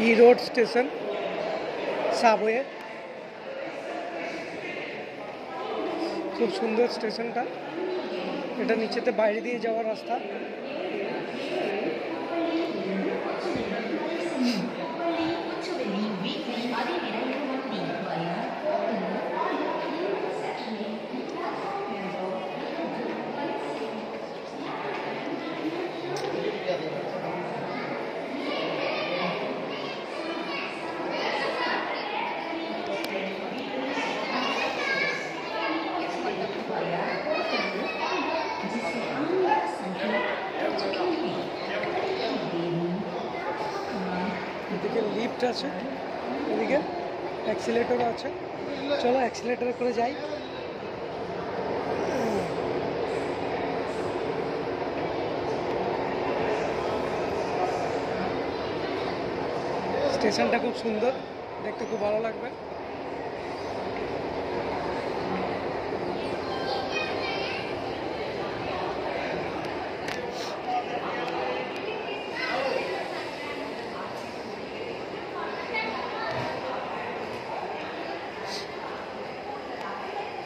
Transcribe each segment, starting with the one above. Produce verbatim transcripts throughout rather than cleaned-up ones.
ই road station subway, খুব সুন্দর স্টেশনটা। এটা নিচেতে বাইরে দিয়ে যাওয়ার রাস্তা। এদিকে লিফট আছে, এদিকে অ্যাক্সিলেটর আছে। চলো অ্যাক্সিলেটর করে যাই। স্টেশনটা খুব সুন্দর, দেখতে খুব ভালো লাগবে।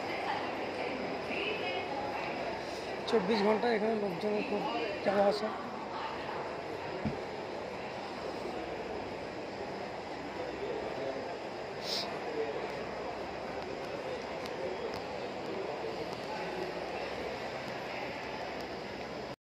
চব্বিশ ঘন্টা এখানে লোকজনের খুব যাওয়া আসা।